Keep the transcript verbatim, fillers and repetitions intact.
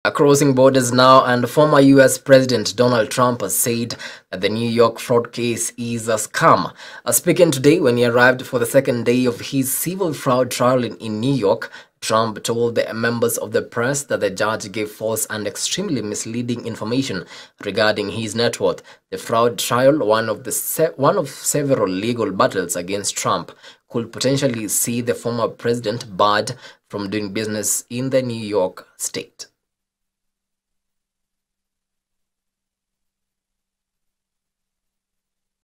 Crossing borders now, and former U S President Donald Trump has said that the New York fraud case is a scam. Uh, speaking today when he arrived for the second day of his civil fraud trial in, in New York, Trump told the members of the press that the judge gave false and extremely misleading information regarding his net worth. The fraud trial, one of the se one of several legal battles against Trump, could potentially see the former president barred from doing business in the New York state.